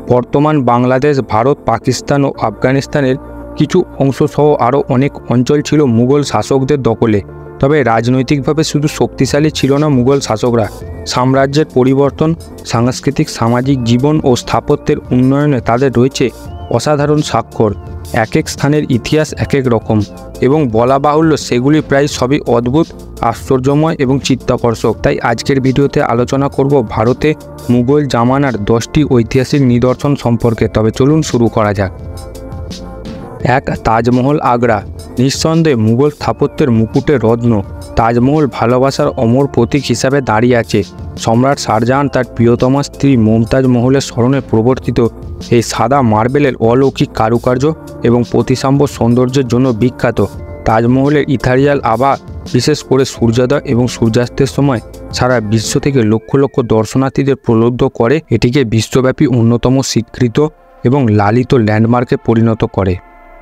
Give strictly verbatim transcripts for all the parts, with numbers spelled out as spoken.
বর্তমান বাংলাদেশ, ভারত, পাকিস্তান ও আফগানিস্তানের কিছু অংশসহ আরও অনেক অঞ্চল ছিল মুঘল শাসকদের দখলে। তবে রাজনৈতিকভাবে শুধু শক্তিশালী ছিল না মুঘল শাসকরা, সাম্রাজ্যের পরিবর্তন, সাংস্কৃতিক সামাজিক জীবন ও স্থাপত্যের উন্নয়নে তাদের রয়েছে অসাধারণ স্বাক্ষর। এক এক স্থানের ইতিহাস এক এক রকম, এবং বলা বাহুল্য সেগুলি প্রায় সবই অদ্ভুত, আশ্চর্যময় এবং চিত্তাকর্ষক। তাই আজকের ভিডিওতে আলোচনা করব ভারতে মুঘল জামানার দশটি ঐতিহাসিক নিদর্শন সম্পর্কে। তবে চলুন শুরু করা যাক। এক, তাজমহল আগ্রা। নিঃসন্দেহে মুঘল স্থাপত্যের মুকুটের রত্ন তাজমহল ভালোবাসার অমর প্রতীক হিসাবে দাঁড়িয়ে আছে। সম্রাট শাহজাহান তার প্রিয়তমা স্ত্রী মুমতাজ মহলের স্মরণে প্রবর্তিত এই সাদা মার্বেলের অলৌকিক কারুকার্য এবং প্রতিসাম্য সৌন্দর্যের জন্য বিখ্যাত। তাজমহলের ইথারিয়াল আভা বিশেষ করে সূর্যোদয় এবং সূর্যাস্তের সময় সারা বিশ্ব থেকে লক্ষ লক্ষ দর্শনার্থীদের প্রলুব্ধ করে, এটিকে বিশ্বব্যাপী অন্যতম স্বীকৃত এবং লালিত ল্যান্ডমার্কে পরিণত করে।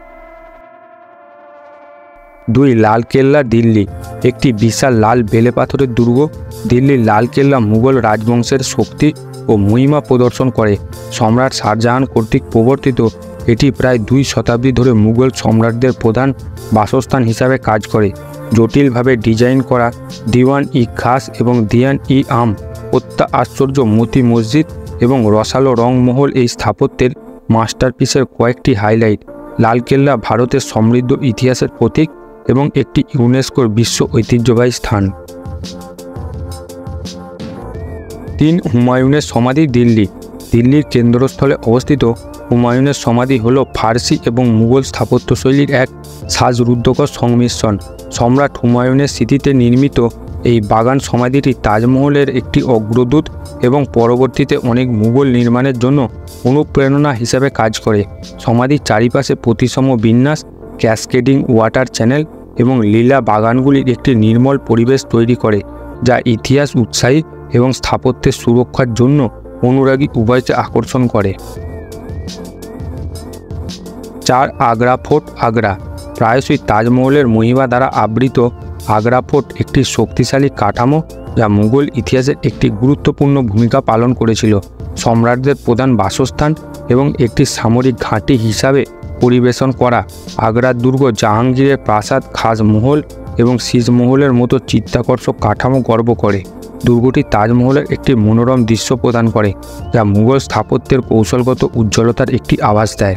দুই, লালকেল্লা দিল্লি। একটি বিশাল লাল বেলে পাথরের দুর্গ, দিল্লির লালকেল্লা মুঘল রাজবংশের শক্তি ও মহিমা প্রদর্শন করে। সম্রাট শাহজাহান কর্তৃক প্রবর্তিত এটি প্রায় দুই শতাব্দী ধরে মুঘল সম্রাটদের প্রধান বাসস্থান হিসাবে কাজ করে। জটিলভাবে ডিজাইন করা দিওয়ান ই খাস এবং দিয়ান ই আম, অত্যা আশ্চর্য মতি মসজিদ এবং রসালো রংমহল এই স্থাপত্যের মাস্টারপিসের কয়েকটি হাইলাইট। লালকেল্লা ভারতের সমৃদ্ধ ইতিহাসের প্রতীক এবং একটি ইউনেস্কোর বিশ্ব ঐতিহ্যবাহী স্থান। তিন, হুমায়ুনের সমাধি দিল্লি। দিল্লির কেন্দ্রস্থলে অবস্থিত হুমায়ুনের সমাধি হল ফার্সি এবং মুঘল স্থাপত্যশৈলীর এক সাজরুদ্ধকর সংমিশ্রণ। সম্রাট হুমায়ুনের স্মৃতিতে নির্মিত এই বাগান সমাধিটি তাজমহলের একটি অগ্রদূত এবং পরবর্তীতে অনেক মুঘল নির্মাণের জন্য অনুপ্রেরণা হিসাবে কাজ করে। সমাধির চারিপাশে প্রতিসম বিন্যাস, ক্যাসকেডিং ওয়াটার চ্যানেল এবং লীলা বাগানগুলির একটি নির্মল পরিবেশ তৈরি করে, যা ইতিহাস উৎসাহী এবং স্থাপত্যের সুরক্ষার জন্য অনুরাগী উভয়কে আকর্ষণ করে। চার, আগ্রা ফোর্ট আগ্রা। প্রায়শই তাজমহলের মহিমা দ্বারা আবৃত আগ্রা ফোর্ট একটি শক্তিশালী কাঠামো যা মুঘল ইতিহাসের একটি গুরুত্বপূর্ণ ভূমিকা পালন করেছিল। সম্রাটদের প্রধান বাসস্থান এবং একটি সামরিক ঘাঁটি হিসাবে পরিবেশন করা আগ্রার দুর্গ জাহাঙ্গীরের প্রাসাদ, খাস মহল এবং শীষমহলের মতো চিত্তাকর্ষক কাঠামো গর্ব করে। দুর্গটি তাজমহলের একটি মনোরম দৃশ্য প্রদান করে, যা মুঘল স্থাপত্যের কৌশলগত উজ্জ্বলতার একটি আভাস দেয়।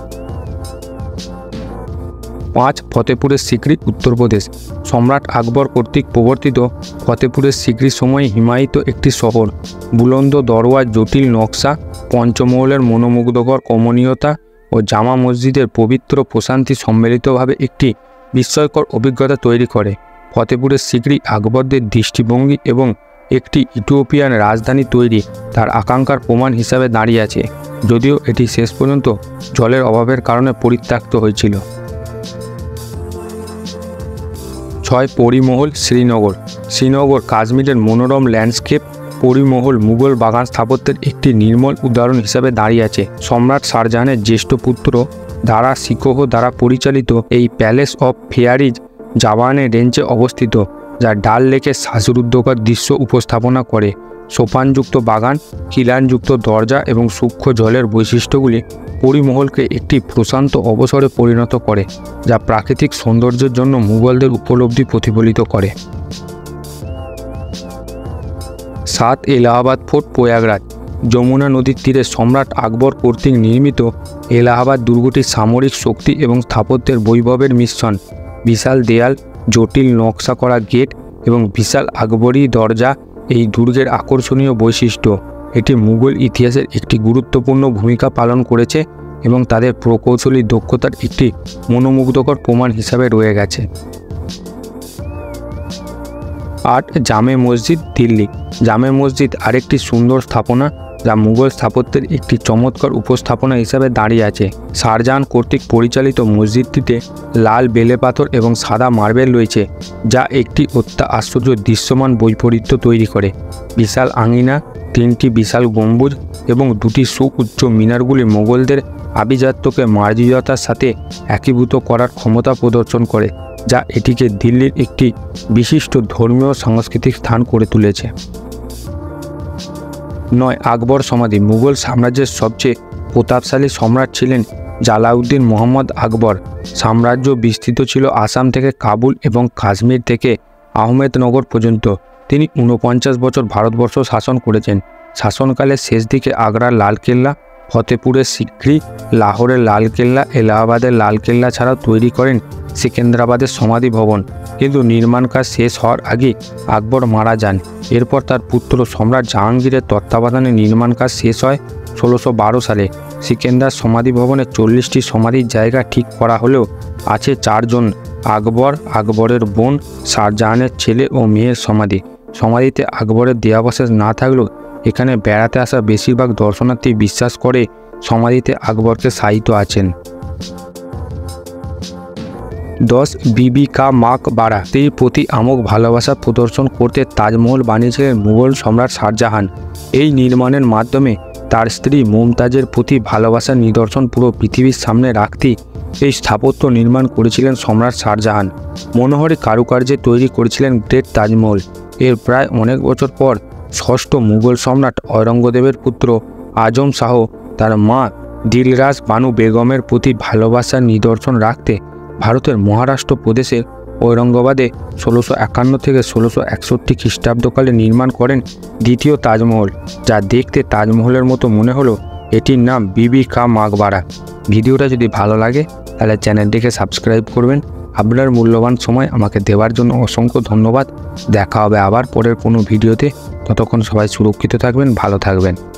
পাঁচ, ফতেপুরের সিকরি উত্তরপ্রদেশ। সম্রাট আকবর কর্তৃক প্রবর্তিত ফতেপুরের সিকরি সময়ে হিমায়িত একটি শহর। বুলন্দ দরওয়ার জটিল নকশা, পঞ্চমহলের মনোমুগ্ধকর কমনীয়তা ও জামা মসজিদের পবিত্র প্রশান্তি সম্মিলিতভাবে একটি বিস্ময়কর অভিজ্ঞতা তৈরি করে। ফতেপুরের সিকরি আকবরদের দৃষ্টিভঙ্গি এবং একটি ইথিওপিয়ান রাজধানী তৈরি তার আকাঙ্ক্ষার প্রমাণ হিসাবে দাঁড়িয়ে আছে, যদিও এটি শেষ পর্যন্ত জলের অভাবের কারণে পরিত্যক্ত হয়েছিল। ছয়, পরিমহল শ্রীনগর। শ্রীনগর কাশ্মীরের মনোরম ল্যান্ডস্কেপ পরিমহল মুঘল বাগান স্থাপত্যের একটি নির্মল উদাহরণ হিসাবে দাঁড়িয়ে আছে। সম্রাট শাহজাহানের জ্যেষ্ঠ পুত্র দারা শিকোহ দ্বারা পরিচালিত এই প্যালেস অফ ফেয়ারিজ জাবানে রেঞ্জে অবস্থিত, যা ডাল লেকের শ্বাসরুদ্ধকর দৃশ্য উপস্থাপনা করে। সোপানযুক্ত বাগান, খিলানযুক্ত দরজা এবং সূক্ষ্ম জলের বৈশিষ্ট্যগুলি পরিমহলকে একটি প্রশান্ত অবসরে পরিণত করে, যা প্রাকৃতিক সৌন্দর্যের জন্য মুঘলদের উপলব্ধি প্রতিফলিত করে। সাত, এলাহাবাদ ফোর্ট প্রয়াগরাজ। যমুনা নদীর তীরে সম্রাট আকবর কর্তৃক নির্মিত এলাহাবাদ দুর্গটি সামরিক শক্তি এবং স্থাপত্যের বৈভবের মিশ্রণ। বিশাল দেয়াল, জটিল নকশা করা গেট এবং বিশাল আকবরী দরজা এই দুর্গের আকর্ষণীয় বৈশিষ্ট্য। এটি মুঘল ইতিহাসের একটি গুরুত্বপূর্ণ ভূমিকা পালন করেছে এবং তাদের প্রকৌশলী দক্ষতার একটি মনোমুগ্ধকর প্রমাণ হিসাবে রয়ে গেছে। আট, জামে মসজিদ দিল্লি। জামে মসজিদ আরেকটি সুন্দর স্থাপনা যা মুঘল স্থাপত্যের একটি চমৎকার উপস্থাপনা হিসাবে দাঁড়িয়ে আছে। শাহজাহান কর্তৃক পরিচালিত মসজিদটিতে লাল বেলে পাথর এবং সাদা মার্বেল রয়েছে, যা একটি অত্যা আশ্চর্য দৃশ্যমান বৈপরীত্য তৈরি করে। বিশাল আঙিনা, তিনটি বিশাল গম্বুজ এবং দুটি সুউচ্চ মিনারগুলি মোগলদের আভিজাত্যকে মার্জিয়তার সাথে একীভূত করার ক্ষমতা প্রদর্শন করে, যা এটিকে দিল্লির একটি বিশিষ্ট ধর্মীয় সাংস্কৃতিক স্থান করে তুলেছে। নয়, আকবর সমাধি। মুঘল সাম্রাজ্যের সবচেয়ে প্রতাপশালী সম্রাট ছিলেন জালাউদ্দিন মোহাম্মদ আকবর। সাম্রাজ্য বিস্তৃত ছিল আসাম থেকে কাবুল এবং কাশ্মীর থেকে আহমেদনগর পর্যন্ত। তিনি ঊনপঞ্চাশ বছর ভারতবর্ষ শাসন করেছেন। শাসনকালের শেষ দিকে আগ্রার লালকেল্লা, ফতেপুরের সিক্রি, লাহোরের লালকেল্লা, এলাহাবাদের লালকেল্লা ছাড়াও তৈরি করেন সিকেন্দ্রাবাদের সমাধি ভবন। কিন্তু নির্মাণ কাজ শেষ হওয়ার আগে আকবর মারা যান। এরপর তার পুত্র সম্রাট জাহাঙ্গীরের তত্ত্বাবধানে নির্মাণ কাজ শেষ হয় ষোলোশো বারো সালে। সিকেন্দার সমাধি ভবনে চল্লিশটি সমাধির জায়গা ঠিক করা হলেও আছে চারজন: আকবর, আকবরের বোন, শাহজাহানের ছেলে ও মেয়ের সমাধি। সমাধিতে আকবরের দেহাবশেষ না থাকলেও এখানে বেড়াতে আসা বেশিরভাগ দর্শনার্থী বিশ্বাস করে সমাধিতে আকবরকে শায়িত আছেন। দশ বিবি কা মাকবারা। স্ত্রীর প্রতি আমোঘ ভালোবাসা প্রদর্শন করতে তাজমহল বানিয়েছিলেন মুঘল সম্রাট শাহজাহান। এই নির্মাণের মাধ্যমে তার স্ত্রী মুমতাজের প্রতি ভালোবাসার নিদর্শন পুরো পৃথিবীর সামনে রাখতে এই স্থাপত্য নির্মাণ করেছিলেন সম্রাট শাহজাহান। মনোহরী কারুকার্যে তৈরি করেছিলেন গ্রেট তাজমহল। এর প্রায় অনেক বছর পর ষষ্ঠ মুঘল সম্রাট ঔরঙ্গজেবের পুত্র আজম শাহ তার মা দিলরাস বানু বেগমের প্রতি ভালোবাসার নিদর্শন রাখতে ভারতের মহারাষ্ট্র প্রদেশের ঔরঙ্গাবাদে ষোলোশো একান্ন থেকে ষোলোশো একষট্টি খ্রিস্টাব্দকালে নির্মাণ করেন দ্বিতীয় তাজমহল, যা দেখতে তাজমহলের মতো মনে হলো। এটির নাম বিবি কা মাকবারা। ভিডিওটা যদি ভালো লাগে তাহলে চ্যানেলটিকে সাবস্ক্রাইব করবেন। আপনার মূল্যবান সময় আমাকে দেওয়ার জন্য অসংখ্য ধন্যবাদ। দেখা হবে আবার পরের কোনো ভিডিওতে। ততক্ষণ সবাই সুরক্ষিত থাকবেন, ভালো থাকবেন।